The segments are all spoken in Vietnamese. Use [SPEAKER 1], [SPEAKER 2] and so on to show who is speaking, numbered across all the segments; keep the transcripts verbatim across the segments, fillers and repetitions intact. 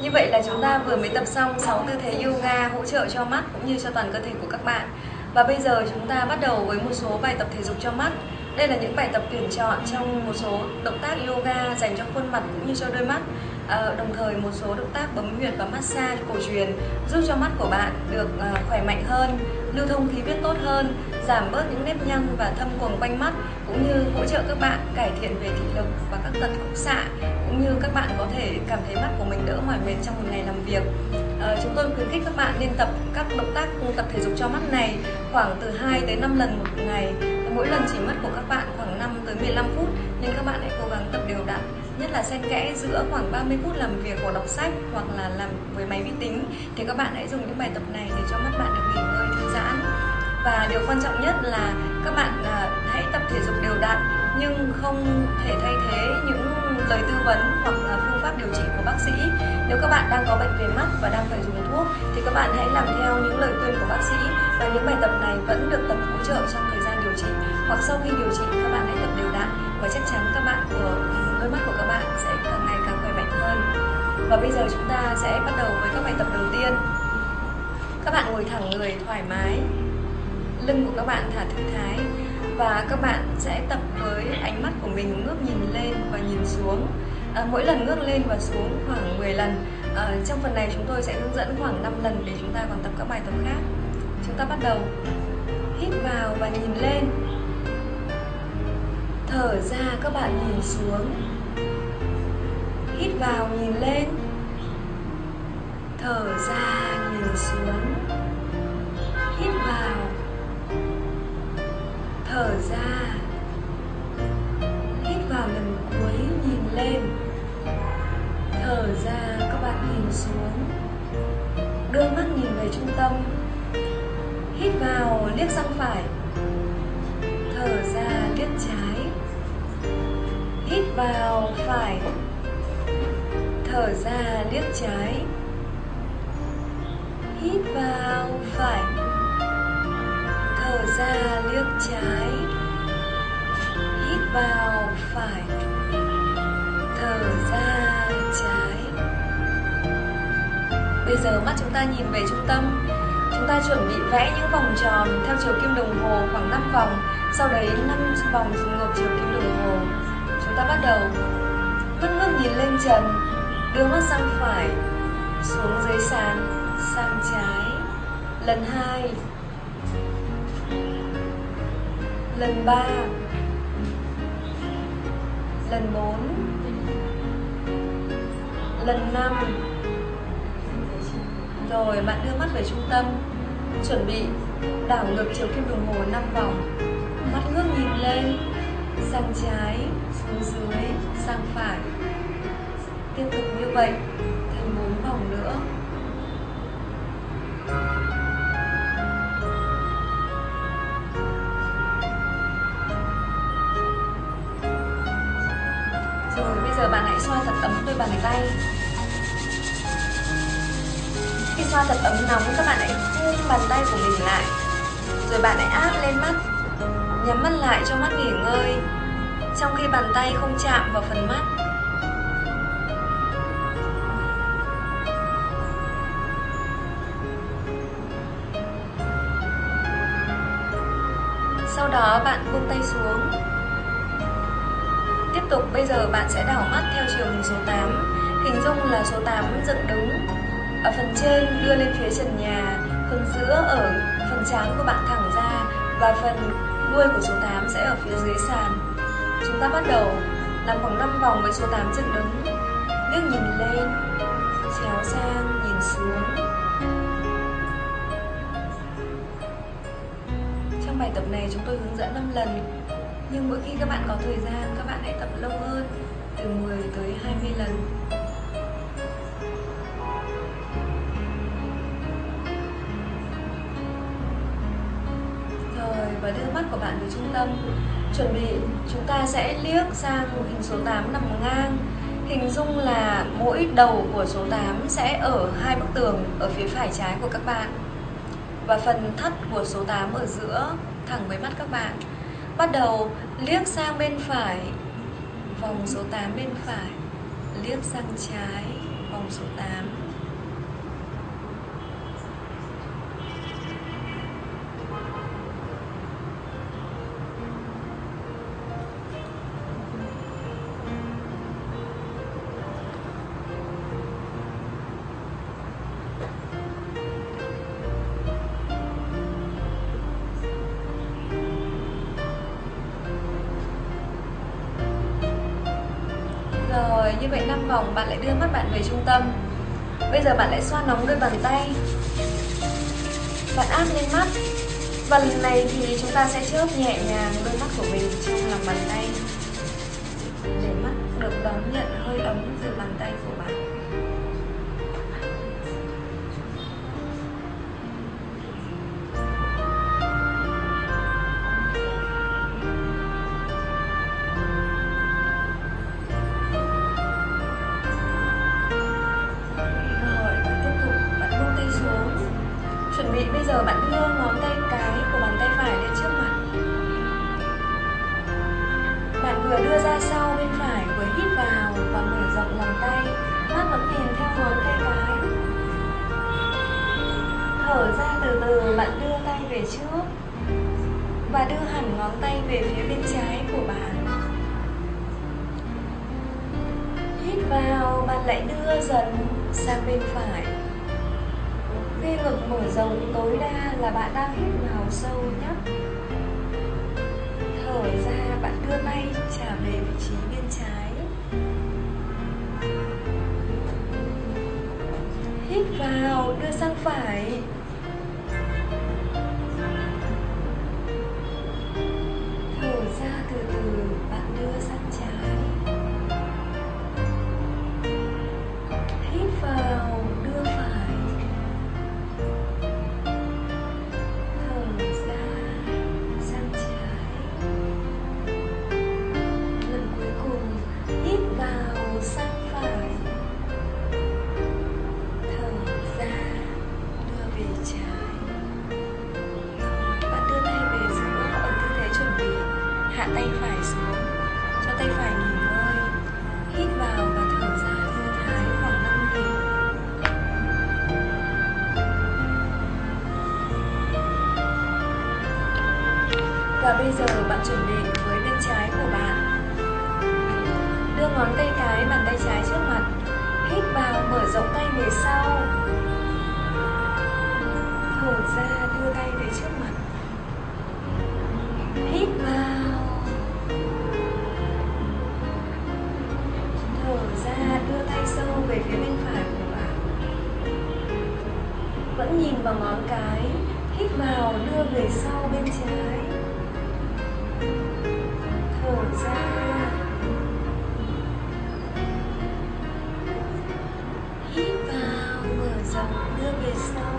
[SPEAKER 1] Như vậy là chúng ta vừa mới tập xong sáu tư thế yoga hỗ trợ cho mắt cũng như cho toàn cơ thể của các bạn. Và bây giờ chúng ta bắt đầu với một số bài tập thể dục cho mắt. Đây là những bài tập tuyển chọn trong một số động tác yoga dành cho khuôn mặt cũng như cho đôi mắt. À, đồng thời một số động tác bấm huyệt và massage cổ truyền giúp cho mắt của bạn được uh, khỏe mạnh hơn, lưu thông khí huyết tốt hơn, giảm bớt những nếp nhăn và thâm quầng quanh mắt, cũng như hỗ trợ các bạn cải thiện về thị lực và các tật khúc xạ, cũng như các bạn có thể cảm thấy mắt của mình đỡ mỏi mệt trong một ngày làm việc. À, chúng tôi khuyến khích các bạn nên tập các động tác tập thể dục cho mắt này khoảng từ hai tới năm lần một ngày. Mỗi lần chỉ mất của các bạn khoảng năm tới mười lăm phút, nên các bạn hãy cố gắng tập đều đặn, nhất là xen kẽ giữa khoảng ba mươi phút làm việc hoặc đọc sách hoặc là làm với máy vi tính, thì các bạn hãy dùng những bài tập này để cho mắt bạn được nghỉ ngơi thư giãn. Và điều quan trọng nhất là các bạn à, hãy tập thể dục đều đặn nhưng không thể thay thế những lời tư vấn hoặc là phương pháp điều trị của bác sĩ. Nếu các bạn đang có bệnh về mắt và đang phải dùng thuốc thì các bạn hãy làm theo những lời khuyên của bác sĩ, và những bài tập này vẫn được tập hỗ trợ trong thời gian điều trị, hoặc sau khi điều trị các bạn hãy tập đều đặn và chắc chắn các bạn của đôi mắt của các bạn sẽ càng ngày càng khỏe mạnh hơn. Và bây giờ chúng ta sẽ bắt đầu với các bài tập đầu tiên. Các bạn ngồi thẳng người thoải mái, lưng của các bạn thả thư thái, và các bạn sẽ tập với ánh mắt của mình ngước nhìn lên và nhìn xuống. À, mỗi lần ngước lên và xuống khoảng mười lần. À, trong phần này chúng tôi sẽ hướng dẫn khoảng năm lần để chúng ta còn tập các bài tập khác. Chúng ta bắt đầu. Hít vào và nhìn lên. Thở ra các bạn nhìn xuống. Hít vào nhìn lên. Thở ra nhìn xuống. Hít vào. Thở ra. Hít vào lần cuối nhìn lên. Thở ra các bạn nhìn xuống. Đưa mắt nhìn về trung tâm. Hít vào liếc sang phải. Thở ra liếc trái. Hít vào phải. Thở ra liếc trái. Hít vào phải. Thở ra liếc trái. Hít vào phải. Thở ra trái. Bây giờ mắt chúng ta nhìn về trung tâm. Chúng ta chuẩn bị vẽ những vòng tròn theo chiều kim đồng hồ khoảng năm vòng. Sau đấy năm vòng ngược chiều kim đồng hồ. Chúng ta bắt đầu. Mắt ngước nhìn lên trần. Đưa mắt sang phải. Xuống dưới sàn. Sang trái. Lần hai. Lần ba. Lần bốn. Lần năm. Rồi bạn đưa mắt về trung tâm. Chuẩn bị đảo ngược chiều kim đồng hồ năm vòng. Mắt ngước nhìn lên. Sang trái. Xuống dưới. Sang phải. Tiếp tục như vậy thêm bốn vòng nữa. Rồi bây giờ bạn hãy xoa thật ấm đôi bàn tay. Khi xoa thật ấm nóng, các bạn hãy khum bàn tay của mình lại. Rồi bạn hãy áp lên mắt. Nhắm mắt lại cho mắt nghỉ ngơi, trong khi bàn tay không chạm vào phần mắt. Sau đó bạn buông tay xuống. Tiếp tục bây giờ bạn sẽ đảo mắt theo chiều hình số tám. Hình dung là số tám dựng đứng. Ở phần trên đưa lên phía trần nhà, phần giữa ở phần trán của bạn thẳng ra, và phần đuôi của số tám sẽ ở phía dưới sàn. Chúng ta bắt đầu làm khoảng năm vòng với số tám dựng đứng. Liếc nhìn lên, chéo sang, nhìn xuống. Trong bài tập này chúng tôi hướng dẫn năm lần, nhưng mỗi khi các bạn có thời gian, các bạn hãy tập lâu hơn, từ mười tới hai mươi lần. Rồi, và đưa mắt của bạn về trung tâm. Chuẩn bị, chúng ta sẽ liếc sang hình số tám nằm ngang. Hình dung là mỗi đầu của số tám sẽ ở hai bức tường ở phía phải trái của các bạn, và phần thắt của số tám ở giữa thẳng với mắt các bạn. Bắt đầu liếc sang bên phải, vòng số tám bên phải, liếc sang trái, vòng số tám. Rồi, như vậy năm vòng bạn lại đưa mắt bạn về trung tâm. Bây giờ bạn lại xoa nóng đôi bàn tay. Bạn áp lên mắt. Và lần này thì chúng ta sẽ chớp nhẹ nhàng đôi mắt của mình trong lòng bàn tay, để mắt được đón nhận hơi ấm từ bàn tay của bạn. Chuẩn bị bây giờ bạn đưa ngón tay cái của bàn tay phải lên trước mặt. Bạn vừa đưa ra sau bên phải, vừa hít vào và mở rộng lòng tay, mắt vẫn nhìn theo ngón tay cái. Thở ra từ từ, bạn đưa tay về trước và đưa hẳn ngón tay về phía bên trái của bạn. Hít vào, bạn lại đưa dần sang bên phải. Khi ngực mở rộng tối đa là bạn đang hít vào sâu nhất. Thở ra, bạn đưa tay trả về vị trí bên trái. Hít vào, đưa sang phải. Thở ra từ từ, bạn đưa sang trái. Hít vào, đưa phải. Hạ tay phải xuống, cho tay phải nghỉ ngơi. Hít vào và thở ra thư thái khoảng năm nhịp. Và bây giờ bạn chuẩn bị với bên trái của bạn. Đưa ngón tay cái bàn tay trái trước mặt. Hít vào, mở rộng tay về sau. Thở ra, đưa tay về trước mặt. Hít vào. Ra, đưa tay sâu về phía bên phải của bạn. Vẫn nhìn vào ngón cái. Hít vào, đưa về sau bên trái. Thở ra. Hít vào, mở rộng, đưa về sau.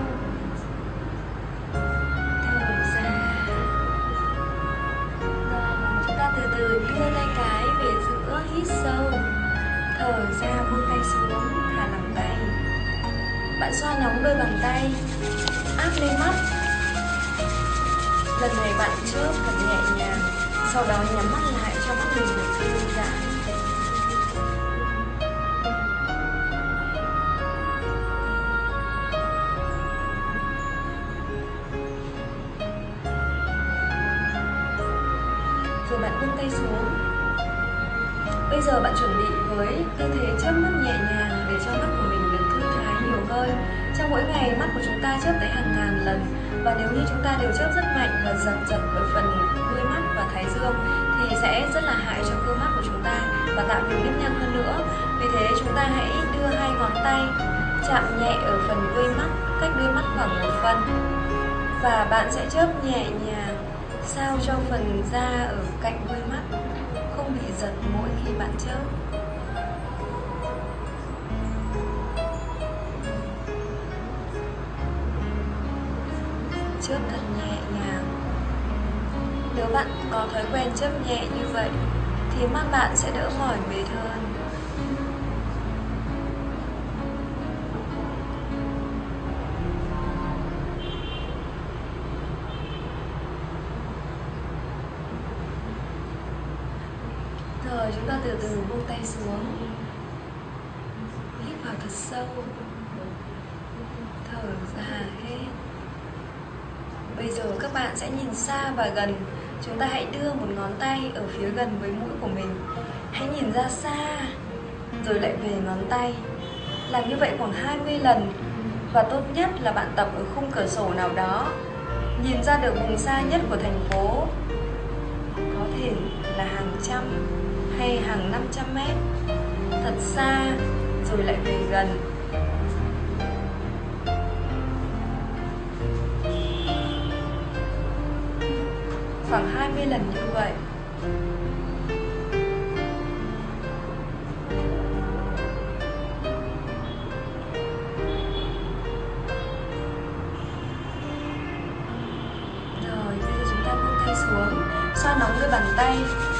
[SPEAKER 1] Thở ra. Rồi, chúng ta từ từ đưa tay cái về giữa, hít sâu. Thở ra, buông tay xuống, thả lỏng tay. Bạn xoa nóng đôi bàn tay, áp lên mắt. Lần này bạn chớp thật nhẹ nhàng, sau đó nhắm mắt lại cho mắt mình được thư giãn. Rồi bạn buông tay xuống. Bây giờ bạn chuẩn bị với tư thế chớp mắt nhẹ nhàng để cho mắt của mình được thư thái nhiều hơn. Trong mỗi ngày mắt của chúng ta chớp tới hàng ngàn lần, và nếu như chúng ta đều chớp rất mạnh và giật giật ở phần đuôi mắt và thái dương thì sẽ rất là hại cho cơ mắt của chúng ta và tạo nhiều nếp nhăn hơn nữa. Vì thế chúng ta hãy đưa hai ngón tay chạm nhẹ ở phần đuôi mắt, cách đuôi mắt khoảng một phân, và bạn sẽ chớp nhẹ nhàng sao cho phần da ở cạnh đuôi mắt không bị giật mỗi khi bạn chớp. Chớp thật nhẹ nhàng. Nếu bạn có thói quen chớp nhẹ như vậy thì mắt bạn sẽ đỡ mỏi mệt hơn. Rồi chúng ta từ từ buông tay xuống. Hít vào thật sâu, thở ra hết. Bây giờ các bạn sẽ nhìn xa và gần. Chúng ta hãy đưa một ngón tay ở phía gần với mũi của mình. Hãy nhìn ra xa, rồi lại về ngón tay. Làm như vậy khoảng hai mươi lần. Và tốt nhất là bạn tập ở khung cửa sổ nào đó, nhìn ra được vùng xa nhất của thành phố. Có thể là hàng trăm hay hàng năm trăm mét. Thật xa, rồi lại về gần. Khoảng hai mươi lần như vậy. Rồi, bây giờ chúng ta buông tay xuống, xoa nóng đôi bàn tay.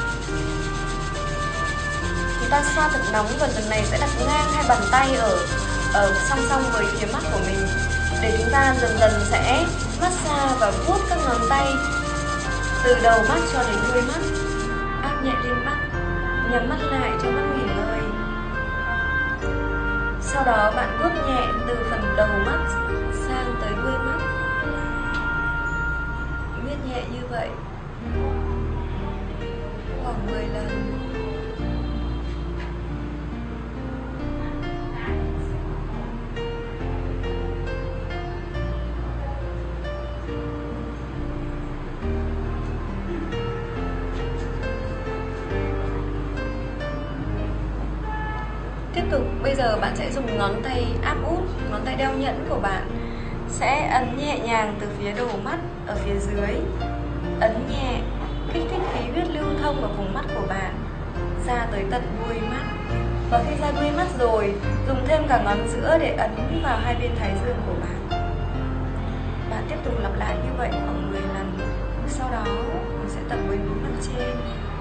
[SPEAKER 1] Chúng ta xoa thật nóng và lần này sẽ đặt ngang hai bàn tay ở ở song song với phía mắt của mình, để chúng ta dần dần sẽ massage và vuốt các ngón tay từ đầu mắt cho đến đuôi mắt. Áp nhẹ lên mắt, nhắm mắt lại cho mắt nghỉ ngơi. Sau đó bạn vuốt nhẹ từ phần đầu mắt sang tới đuôi mắt. Miết nhẹ như vậy khoảng mười lần. Tiếp tục, bây giờ bạn sẽ dùng ngón tay áp út, ngón tay đeo nhẫn của bạn sẽ ấn nhẹ nhàng từ phía đầu mắt ở phía dưới. Ấn nhẹ, kích thích khí huyết lưu thông ở vùng mắt của bạn ra tới tận đuôi mắt. Và khi ra đuôi mắt rồi, dùng thêm cả ngón giữa để ấn vào hai bên thái dương của bạn. Bạn tiếp tục lặp lại như vậy khoảng mười lần. Sau đó, mình sẽ tập với mũi mắt trên.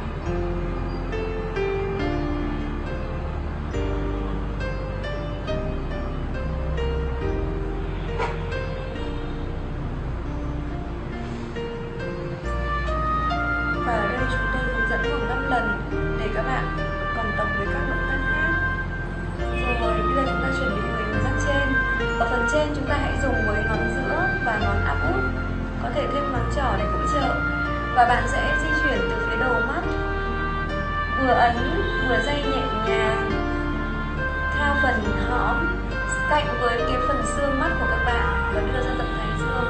[SPEAKER 1] Khoảng năm lần để các bạn còn tập với các động tác khác. Rồi bây giờ chúng ta chuẩn bị với mắt trên. Ở phần trên chúng ta hãy dùng với ngón giữa và ngón áp út, có thể thêm ngón trỏ để hỗ trợ. Và bạn sẽ di chuyển từ phía đầu mắt, vừa ấn vừa day nhẹ nhàng theo phần hõm cạnh với cái phần xương mắt của các bạn và đưa ra tận thái dương.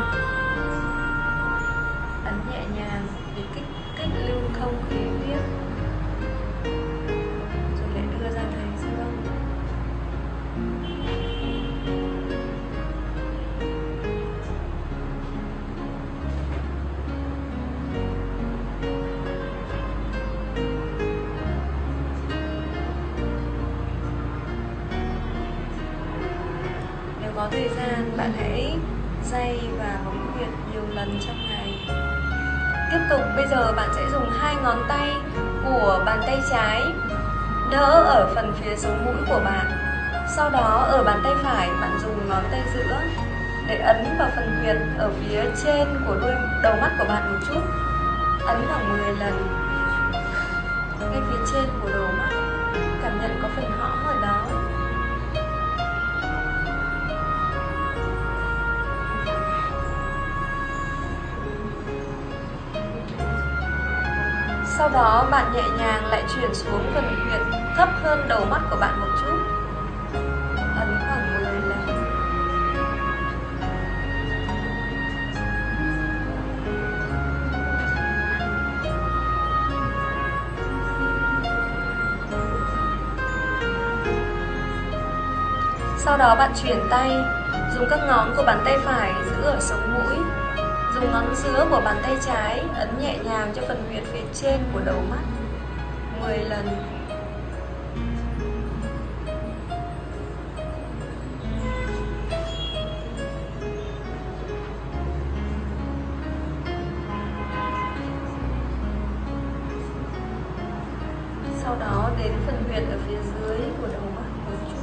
[SPEAKER 1] Ấn nhẹ nhàng để kích thích lưu thông khí huyết, rồi lại đưa ra thái dương. Nếu có thời gian, bạn hãy day và bấm huyệt nhiều lần trong ngày. Tiếp tục, bây giờ bạn sẽ dùng hai ngón tay của bàn tay trái đỡ ở phần phía sống mũi của bạn. Sau đó ở bàn tay phải bạn dùng ngón tay giữa để ấn vào phần huyệt ở phía trên của đuôi đầu mắt của bạn một chút. Ấn khoảng mười lần ngay phía trên của đầu mắt, cảm nhận có phần hõm ở đó. Sau đó bạn nhẹ nhàng lại chuyển xuống phần huyệt thấp hơn đầu mắt của bạn một chút. Ấn khoảng mười lần. Sau đó bạn chuyển tay, dùng các ngón của bàn tay phải giữ ở sống mũi. Dùng ngón giữa của bàn tay trái ấn nhẹ nhàng cho phần huyệt phía trên của đầu mắt mười lần. Sau đó đến phần huyệt ở phía dưới của đầu mắt một chút.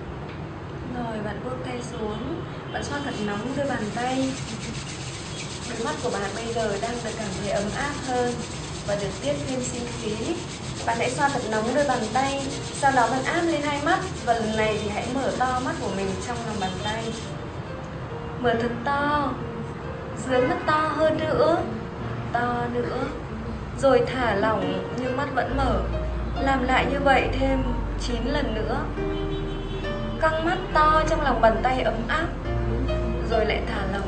[SPEAKER 1] Rồi bạn buông tay xuống, bạn xoa thật nóng đôi bàn tay. Đôi mắt của bạn bây giờ đang được cảm thấy ấm áp hơn và được tiết thêm sinh khí. Bạn hãy xoa thật nóng đôi bàn tay, sau đó bạn áp lên hai mắt và lần này thì hãy mở to mắt của mình trong lòng bàn tay. Mở thật to, dưới mắt to hơn nữa, to nữa, rồi thả lỏng nhưng mắt vẫn mở. Làm lại như vậy thêm chín lần nữa. Căng mắt to trong lòng bàn tay ấm áp, rồi lại thả lỏng.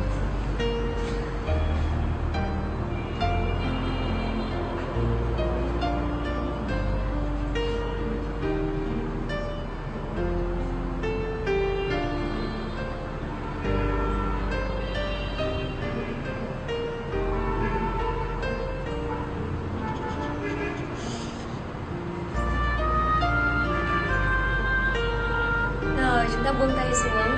[SPEAKER 1] Rồi chúng ta buông tay xuống.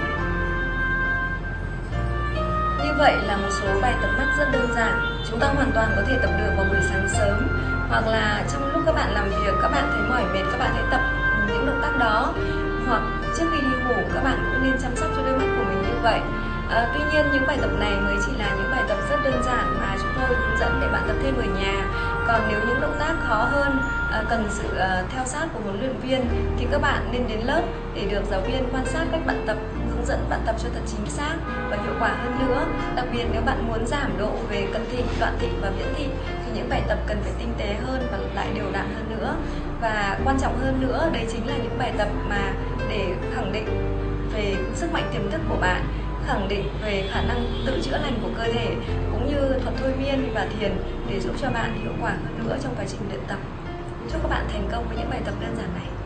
[SPEAKER 1] Như vậy là một số bài tập mắt rất đơn giản. Chúng ta hoàn toàn có thể tập được vào buổi sáng sớm, hoặc là trong lúc các bạn làm việc, các bạn thấy mỏi mệt, các bạn hãy tập những động tác đó. Hoặc trước khi đi ngủ, các bạn cũng nên chăm sóc cho đôi mắt của mình như vậy. À, tuy nhiên những bài tập này mới chỉ là những bài tập rất đơn giản mà chúng tôi hướng dẫn để bạn tập thêm ở nhà. Còn nếu những động tác khó hơn, à, cần sự à, theo sát của huấn luyện viên thì các bạn nên đến lớp để được giáo viên quan sát cách bạn tập, hướng dẫn bạn tập cho thật chính xác và hiệu quả hơn nữa. Đặc biệt nếu bạn muốn giảm độ về cận thị, đoạn thị và viễn thị thì những bài tập cần phải tinh tế hơn và lại đều đặn hơn nữa. Và quan trọng hơn nữa, đấy chính là những bài tập mà để khẳng định về sức mạnh tiềm thức của bạn, khẳng định về khả năng tự chữa lành của cơ thể, cũng như thuật thôi miên và thiền để giúp cho bạn hiệu quả hơn nữa trong quá trình luyện tập. Chúc các bạn thành công với những bài tập đơn giản này.